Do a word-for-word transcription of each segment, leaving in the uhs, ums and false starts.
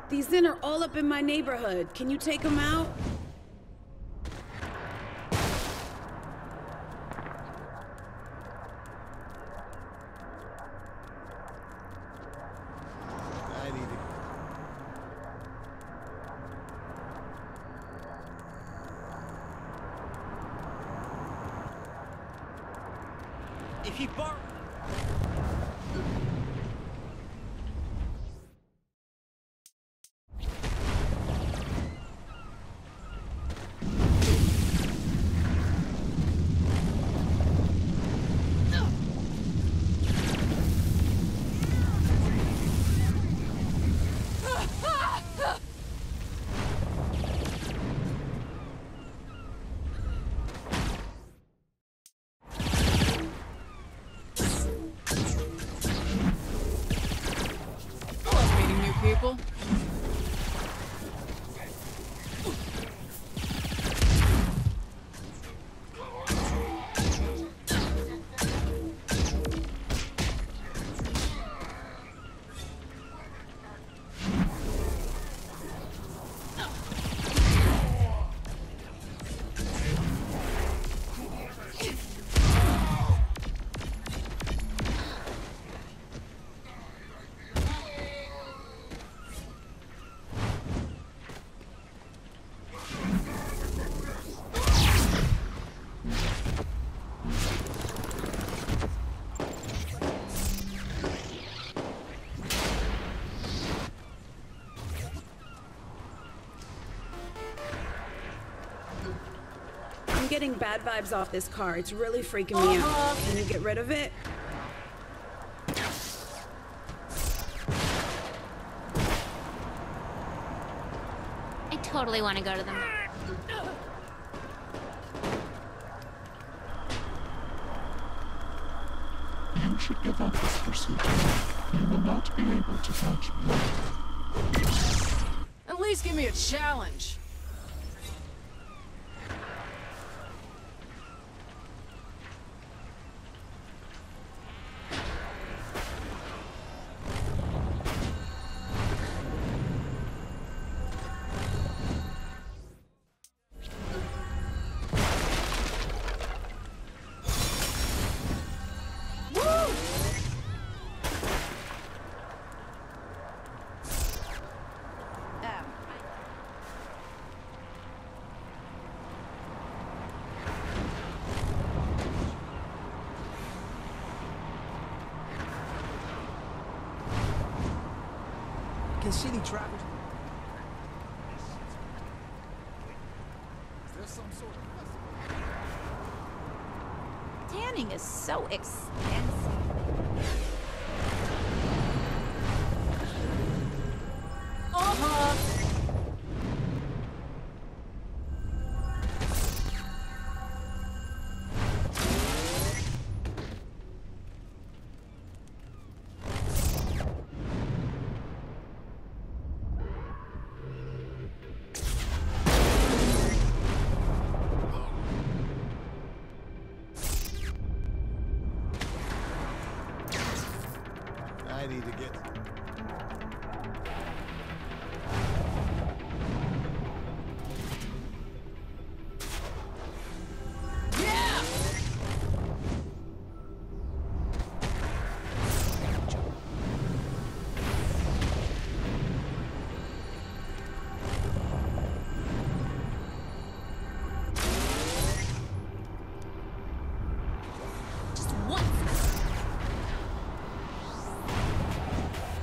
These Zen are all up in my neighborhood. Can you take them out? I need to... If he bar... People? I'm getting bad vibes off this car. It's really freaking me out. Can you get rid of it? I totally want to go to the... You should give up this pursuit. You will not be able to catch me. At least give me a challenge. Can city traffic... Is there some sort of... Tanning is so expensive. Uh-huh. I need to get... Yeah! Just once.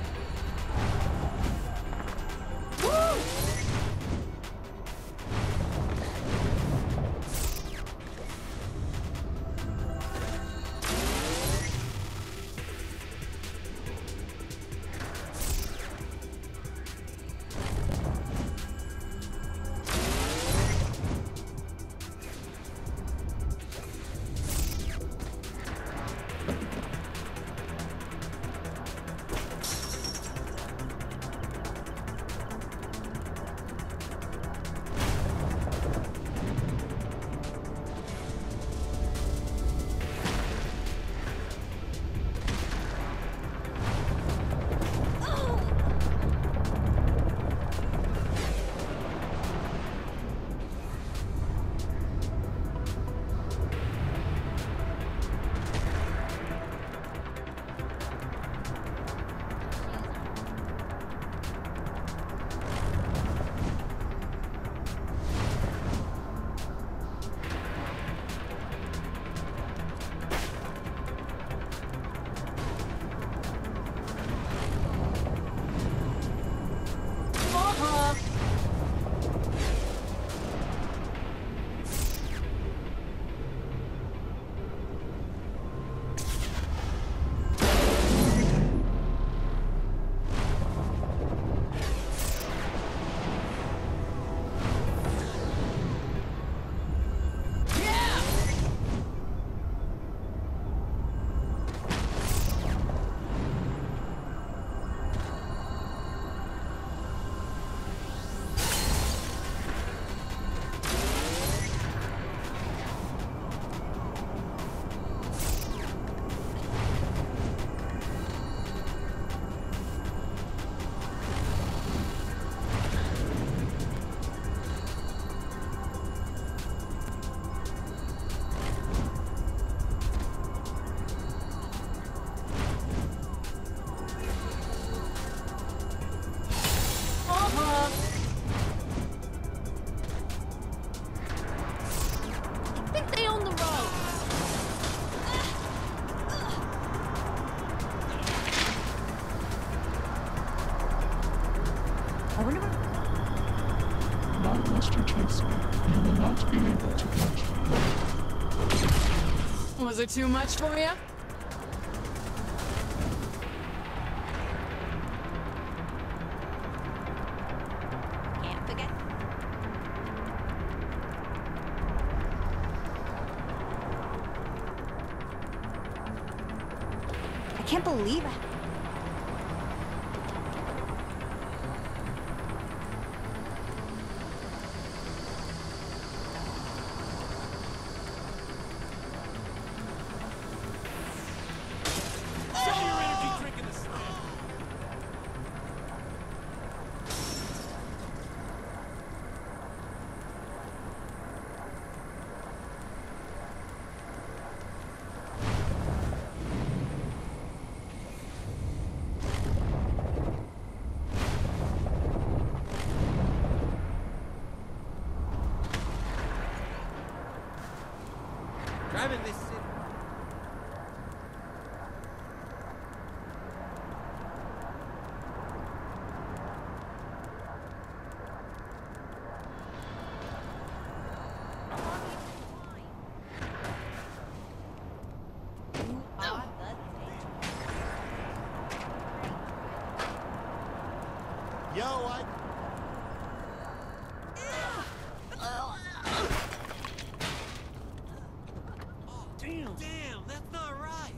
wonder where... Not unless you chase me. You will not be able to catch me. Was it too much for you? Can't forget. I can't believe it. Driving this city. Yo, I... Damn. Damn, that's not right.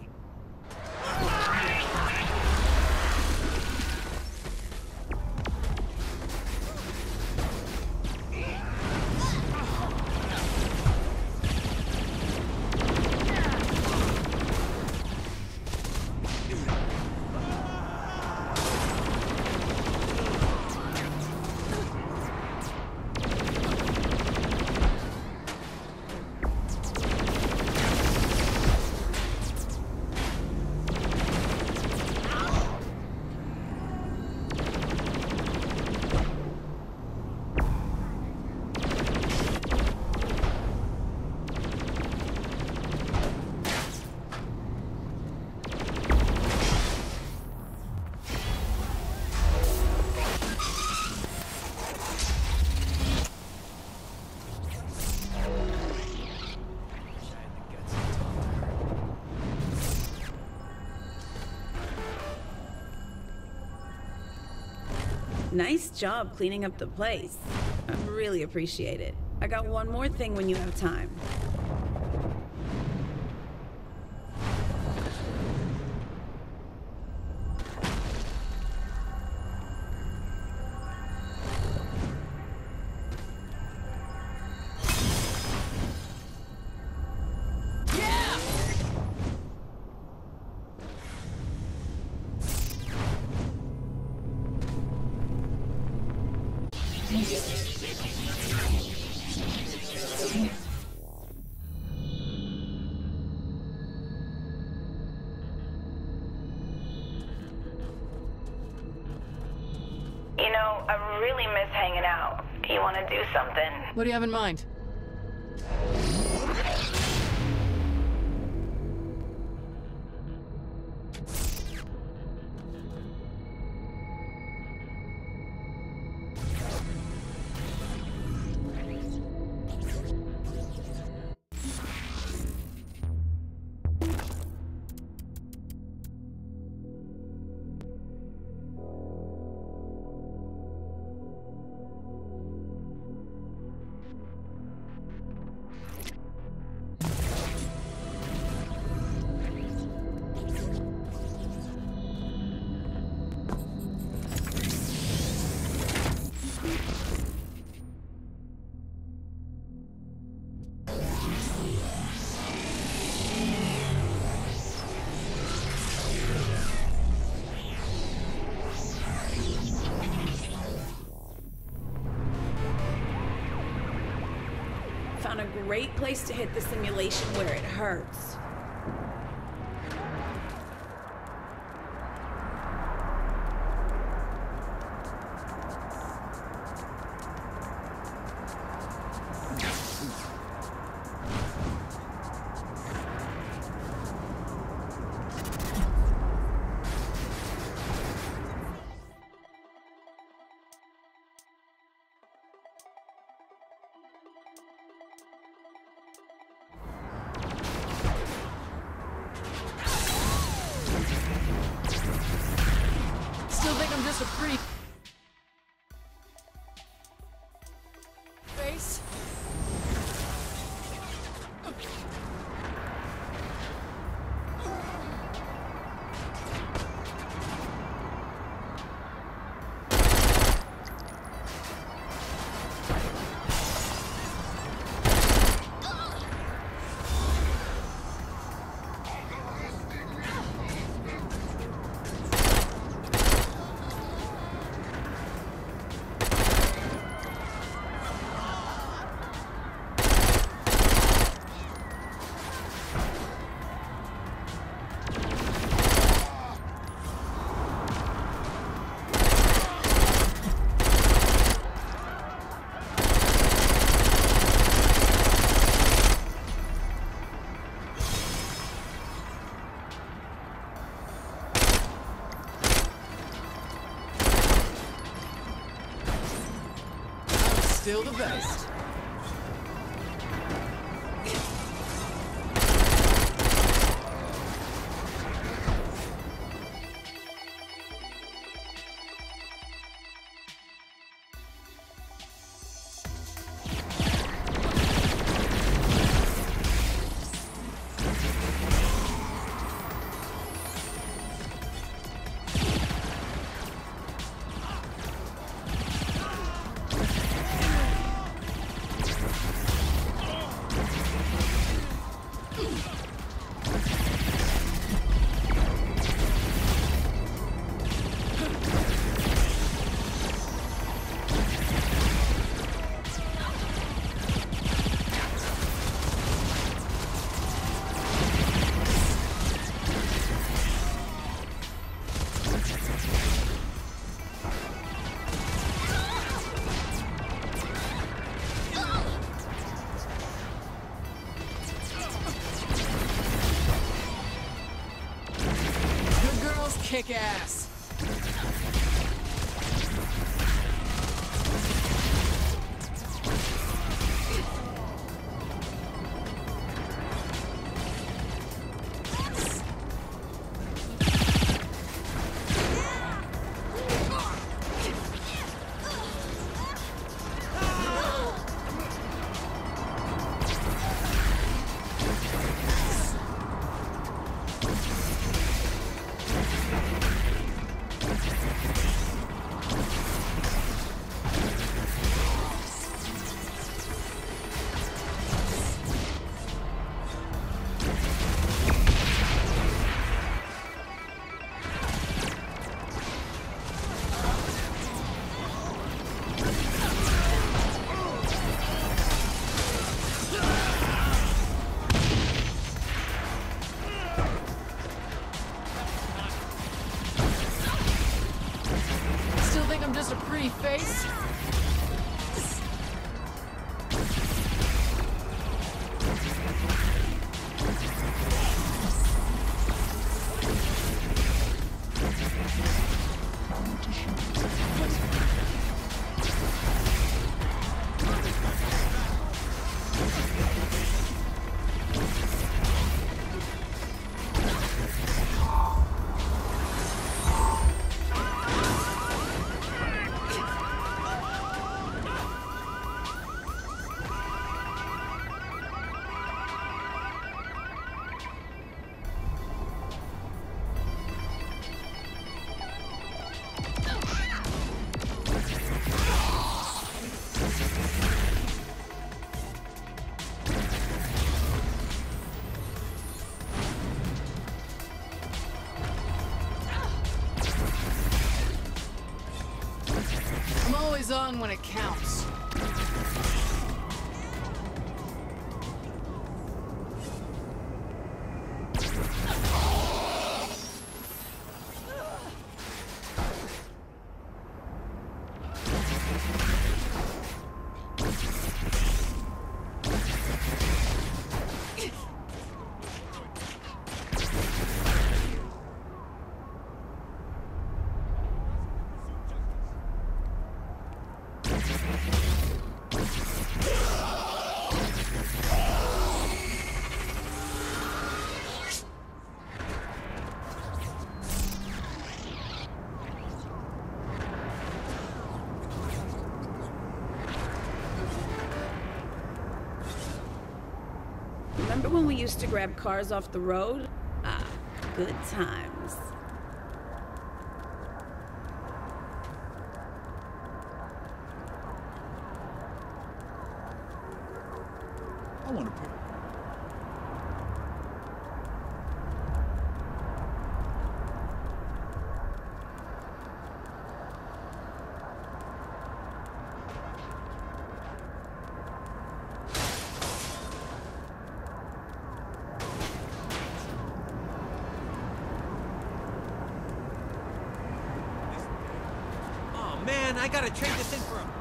Nice job cleaning up the place. I really appreciate it. I got one more thing when you have time. You know, I really miss hanging out. You want to do something? What do you have in mind? Found a great place to hit the simulation where it hurts. Still think I'm just a pretty face? Still the best. Kick ass. Just a pretty face. I'm always on when it counts. Remember when we used to grab cars off the road? Ah, good times. I want to put Oh man, I gotta trade this in for a...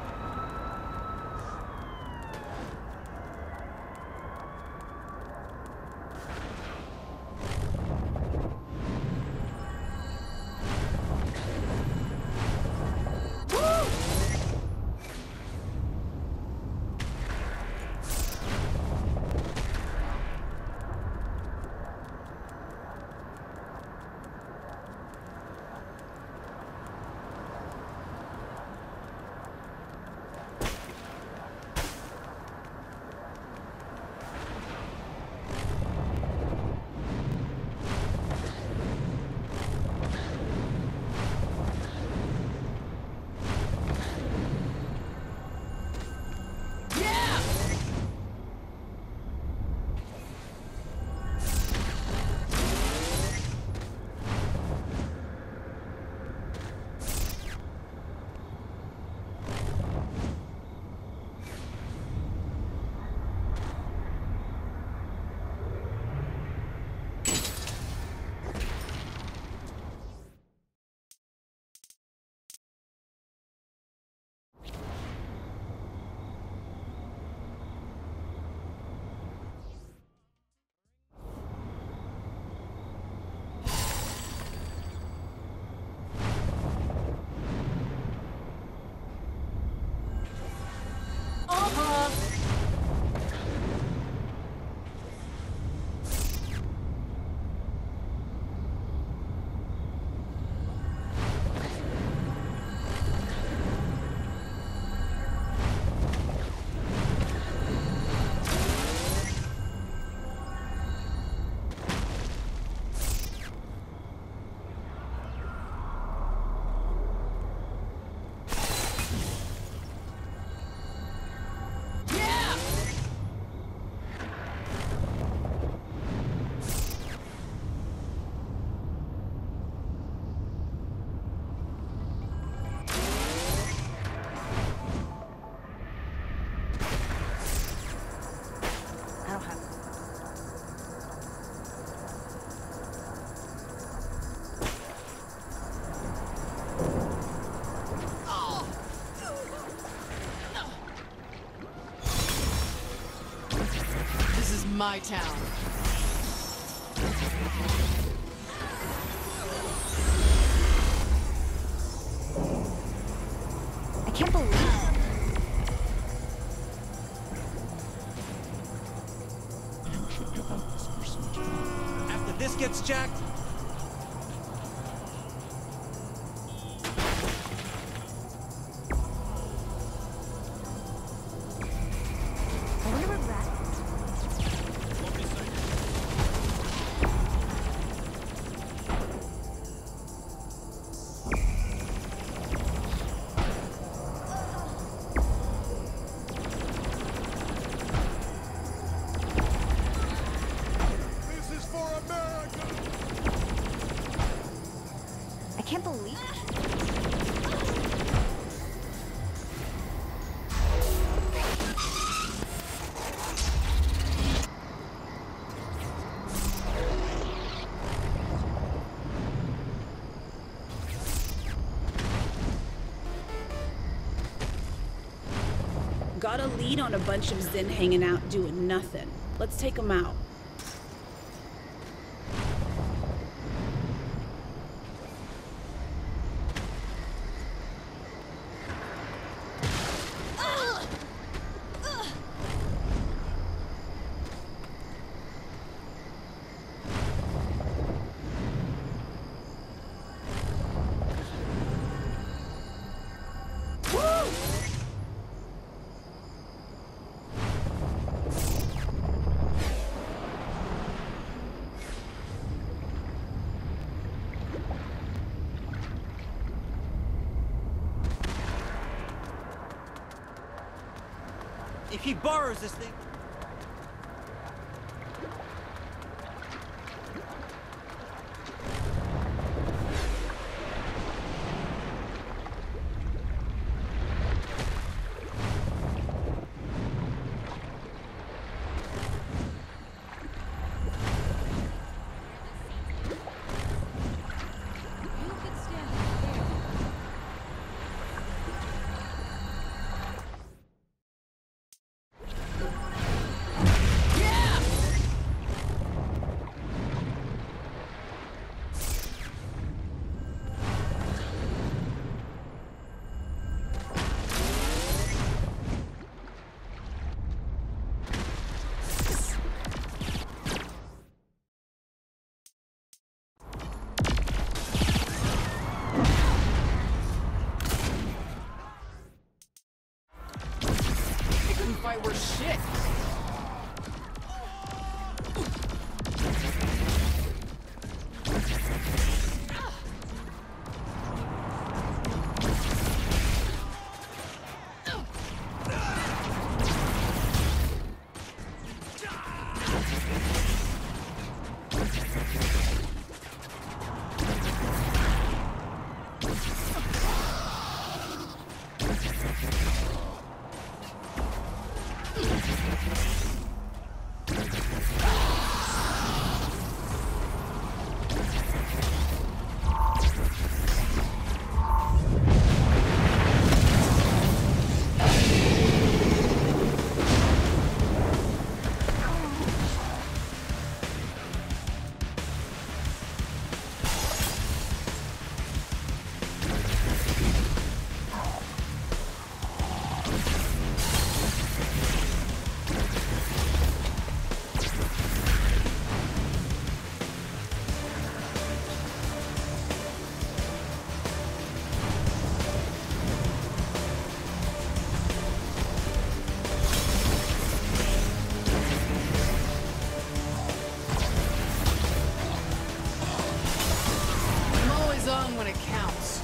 My town. I can't believe it. You should give up this pursuit. After this gets jacked, I wonder where Brad This is for America! I can't believe it. Got a lead on a bunch of Zen hanging out doing nothing. Let's take them out. If he borrows this thing... Fight worth shit. When it counts.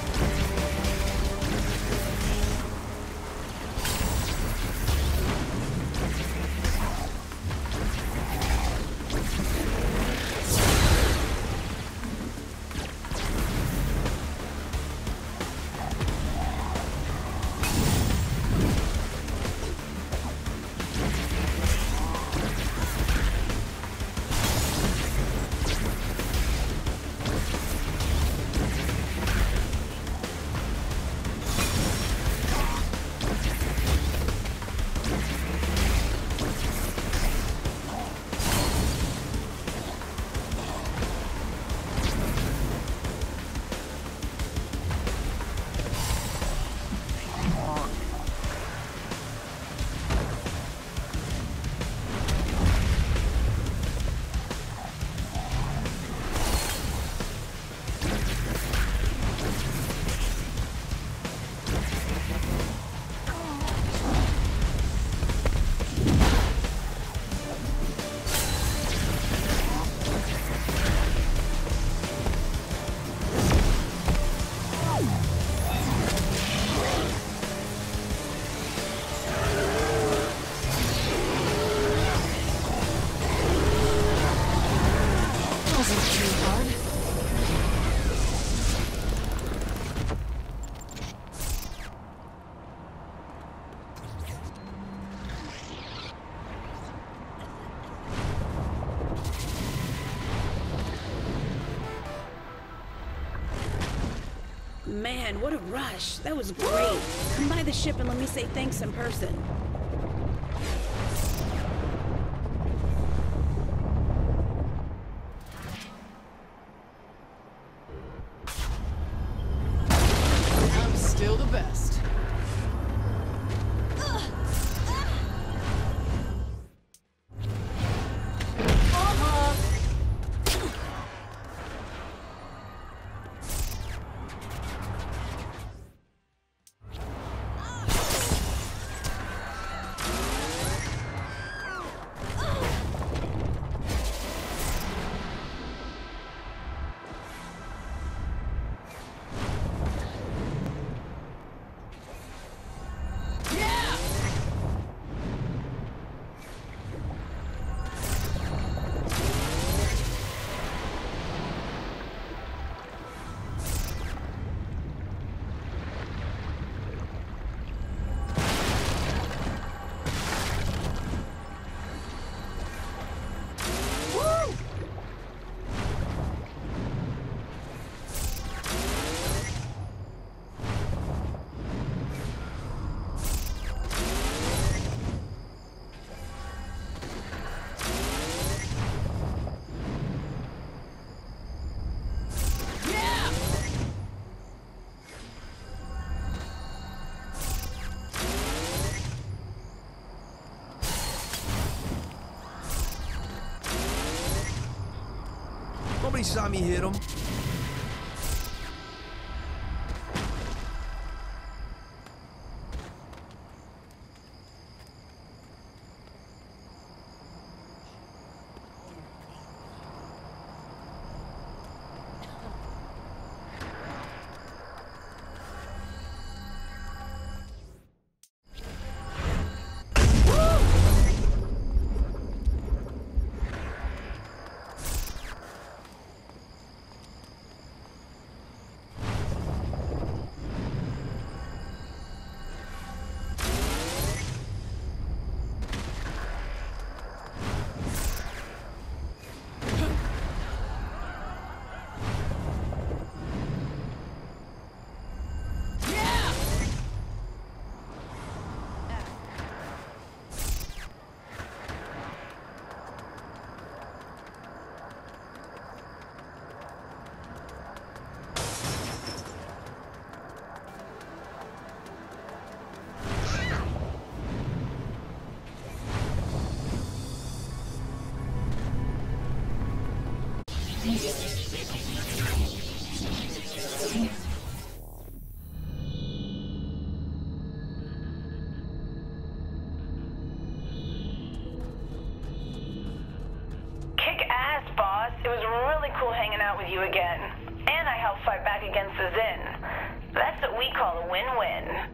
Man, what a rush. That was great. Come by the ship and let me say thanks in person. I'm still the best. he saw me hit him. Kick ass, boss. It was really cool hanging out with you again. And I helped fight back against the Zin. That's what we call a win-win.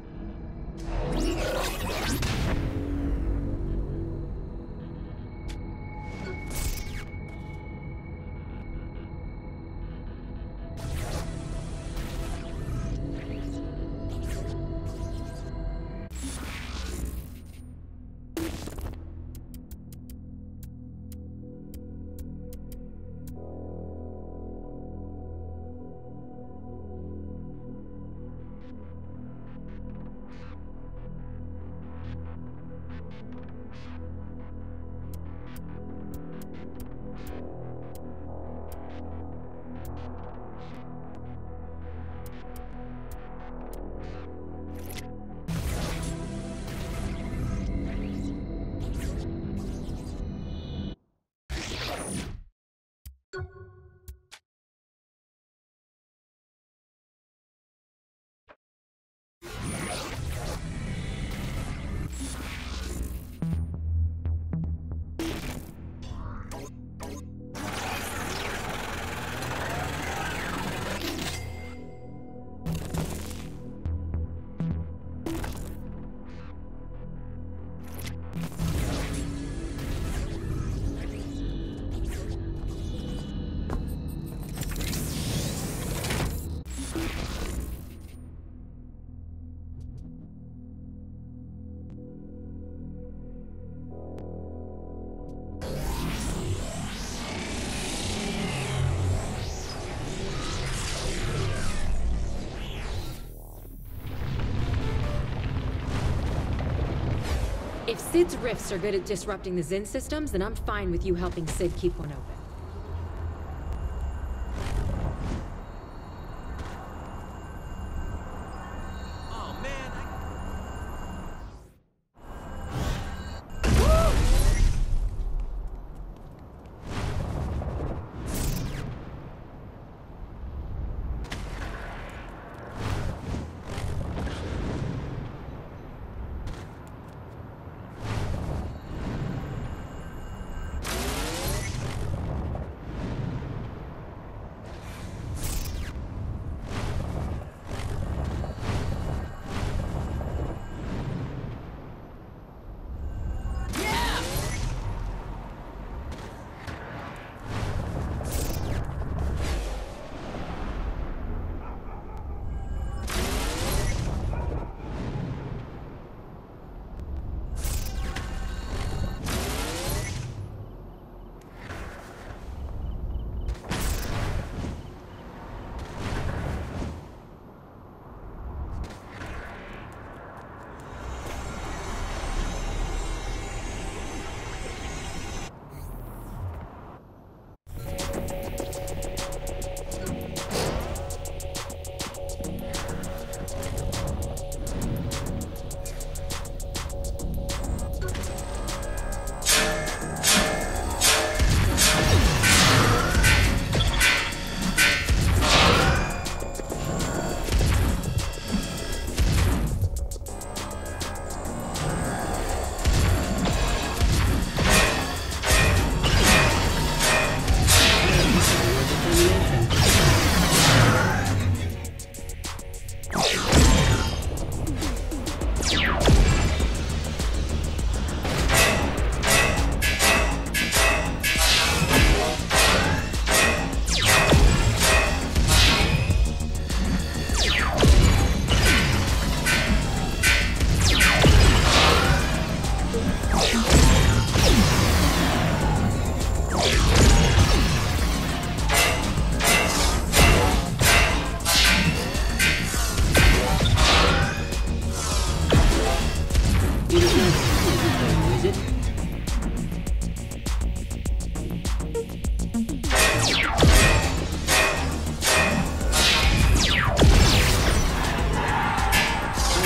If Cid's rifts are good at disrupting the Zin systems, then I'm fine with you helping Cid keep one open.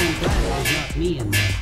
I'm glad it was not me in there.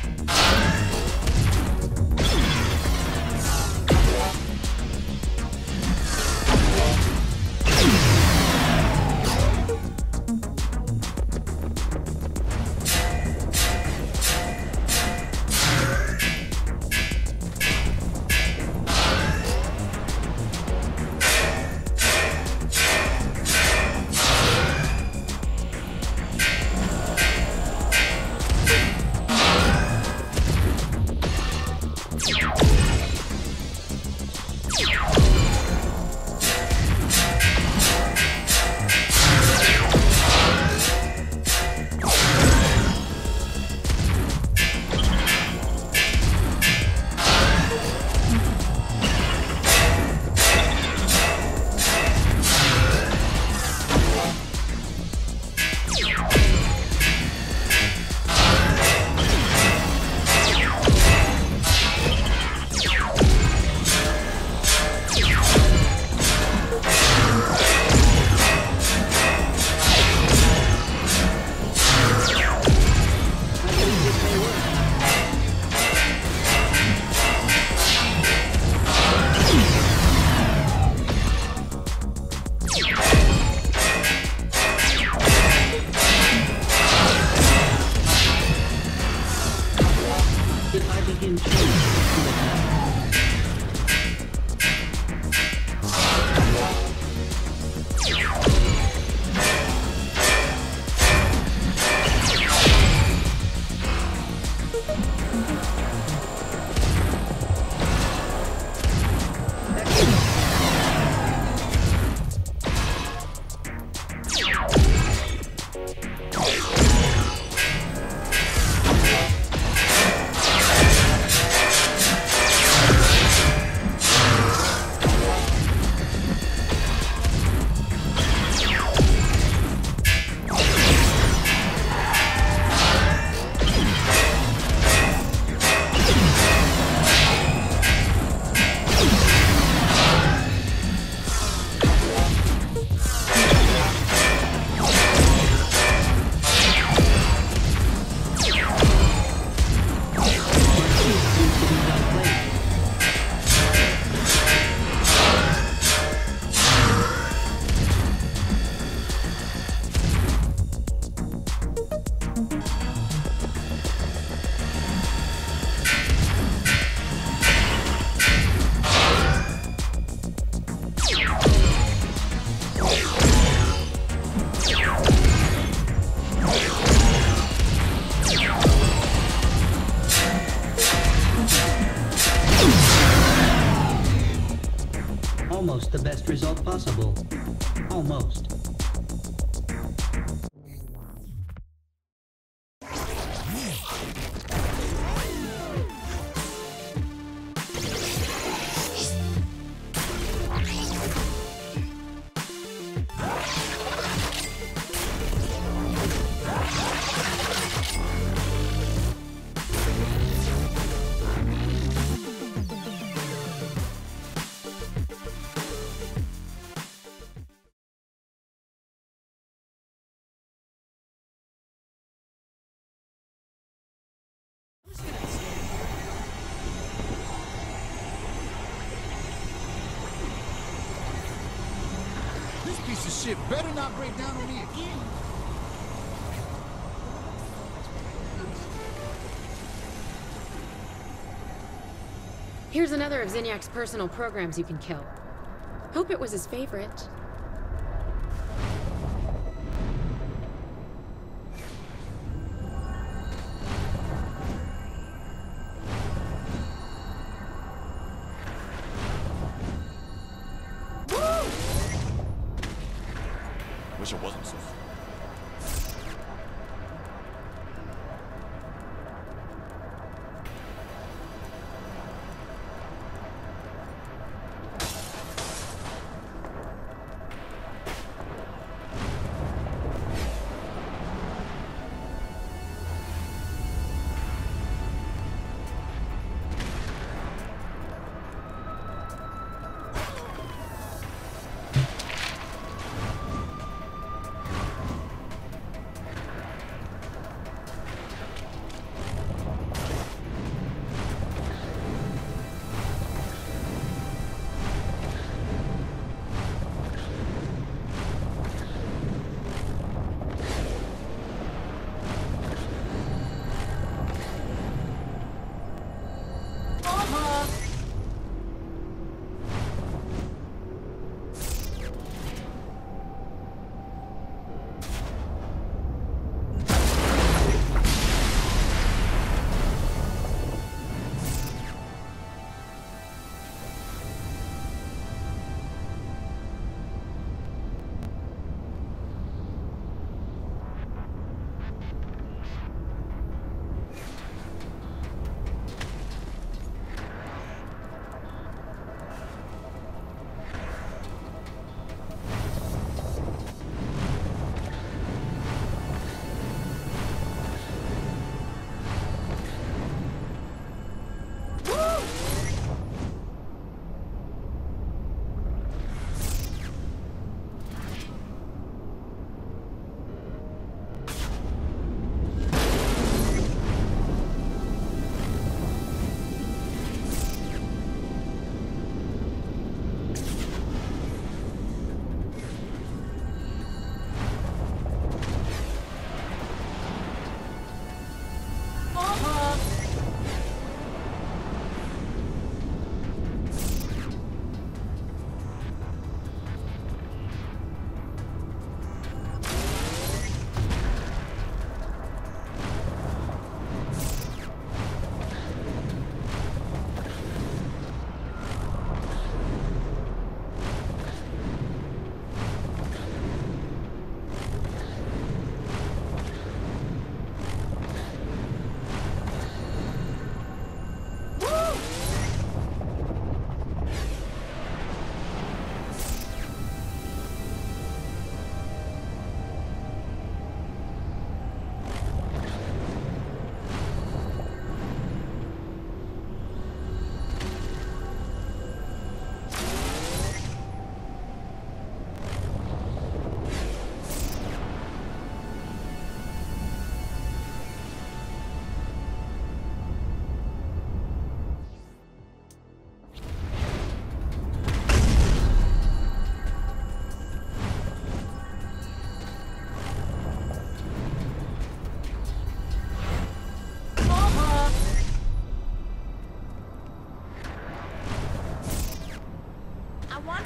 Almost the best result possible. Almost. This piece of shit better not break down on me again. Here's another of Zinniac's personal programs you can kill. Hope it was his favorite. Wish it wasn't so.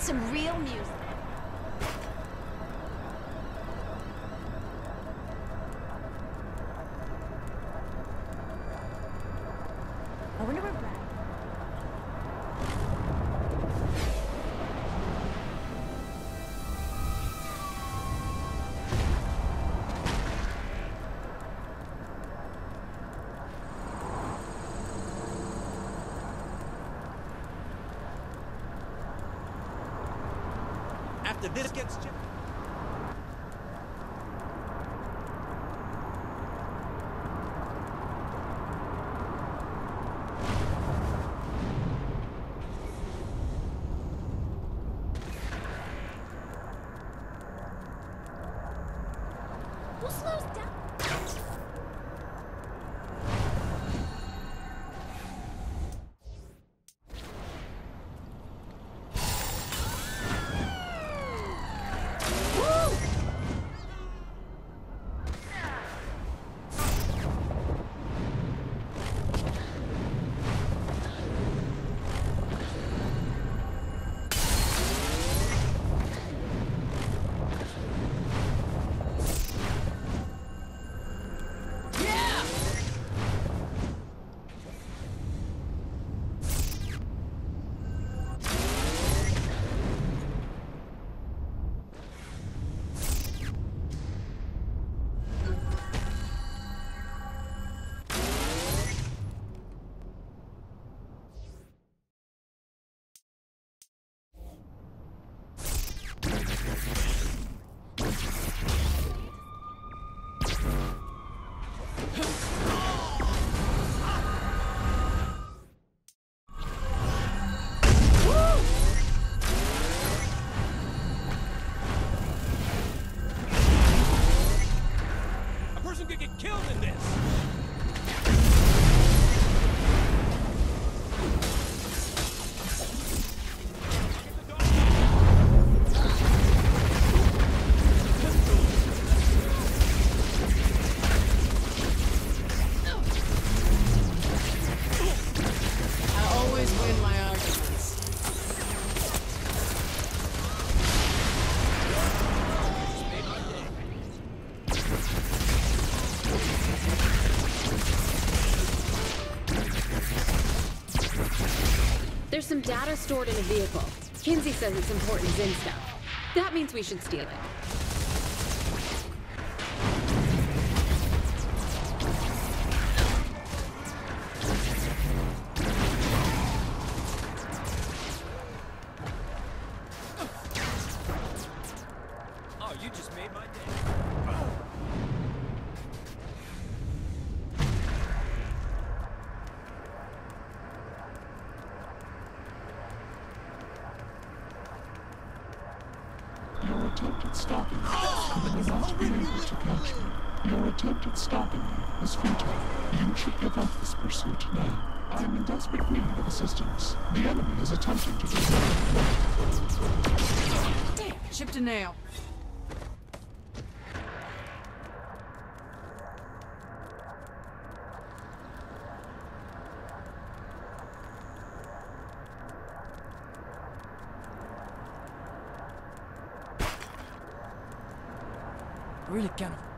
some real music. I wonder where Brad... After this gets chipped. Who slows down? Could get killed in this. I always win my arguments. There's some data stored in a vehicle. Kinsey says it's important Zin stuff. That means we should steal it. Oh, you just made my day. Your attempt at stopping me, you will not be able to catch me. Your attempt at stopping me was futile. You should give up this pursuit now. I am in desperate need of assistance. The enemy is attempting to destroy me. Damn, chipped a nail. Really kind of.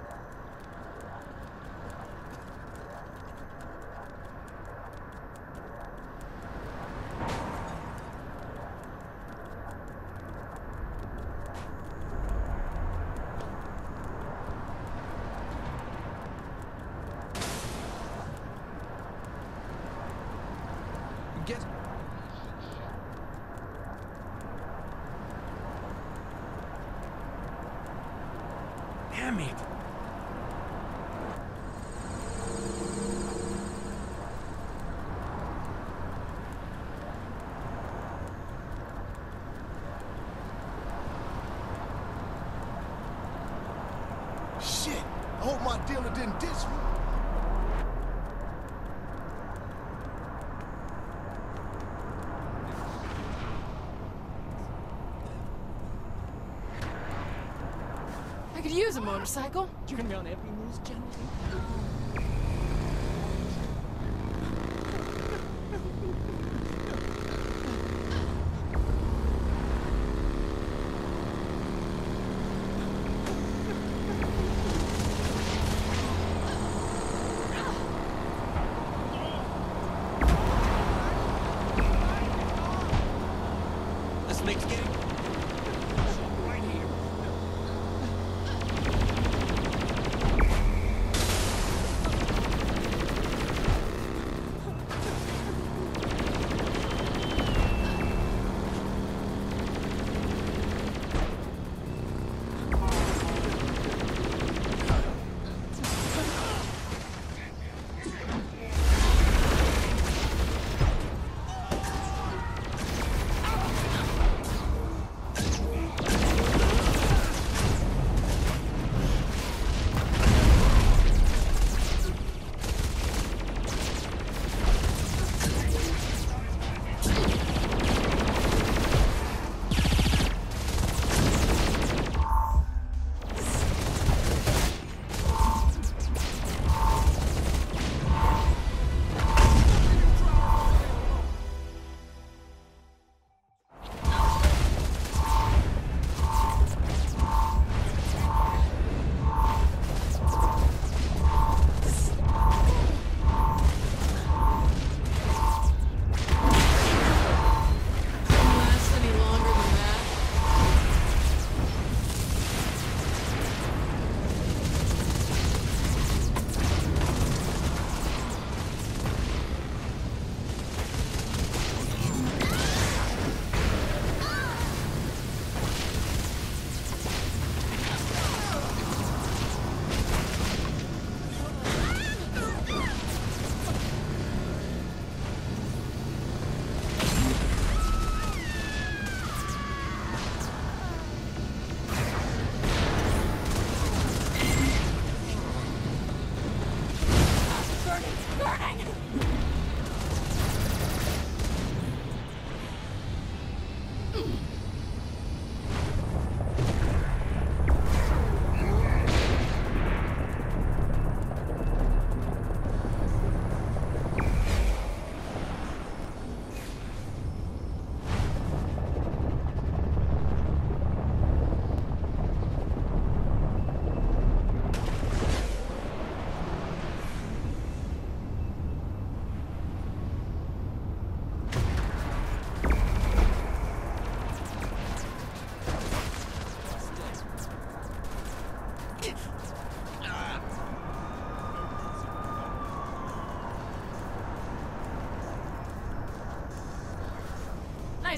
Get. Damn it. Shit! I hope my dealer didn't ditch me. I could use a motorcycle. You're gonna be on every news channel.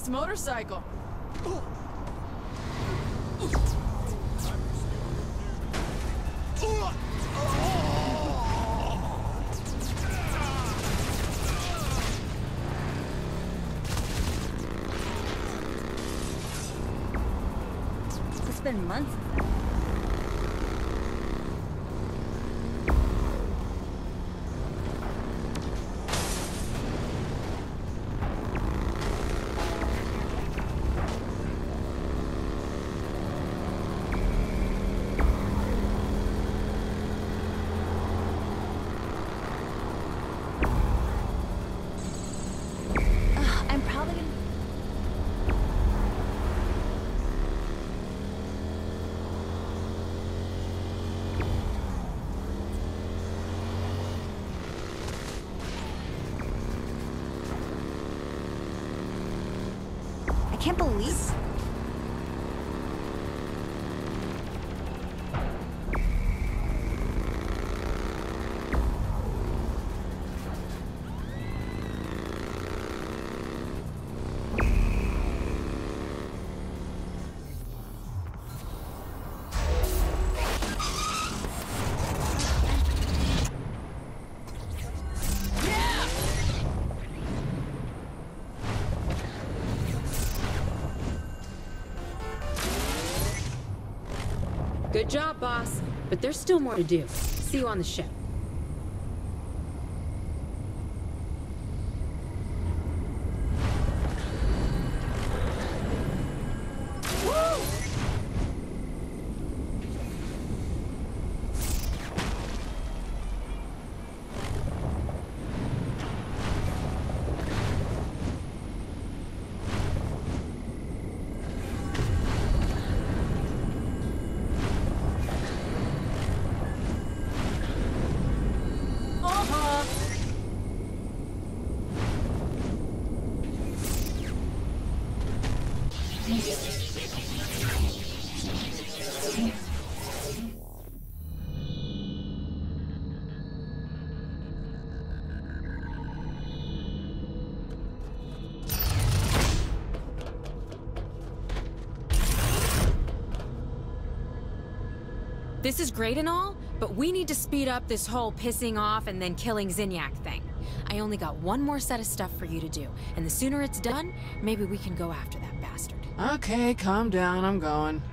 nice motorcycle. It's been months. I'm probably gonna... I can't believe... Good job, boss. But there's still more to do. See you on the ship. This is great and all, but we need to speed up this whole pissing off and then killing Zinyak thing. I only got one more set of stuff for you to do, and the sooner it's done, maybe we can go after that bastard. Okay, calm down, I'm going.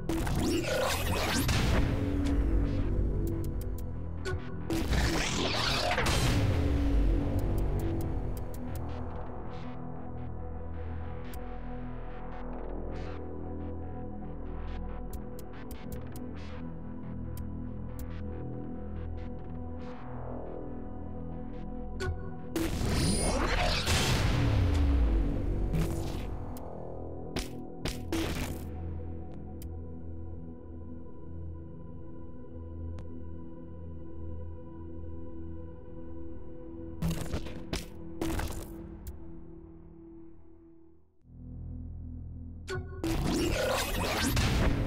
Yeah. Zinyak.